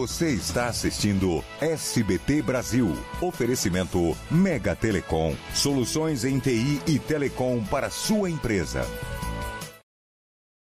Você está assistindo SBT Brasil. Oferecimento Mega Telecom. Soluções em TI e Telecom para sua empresa.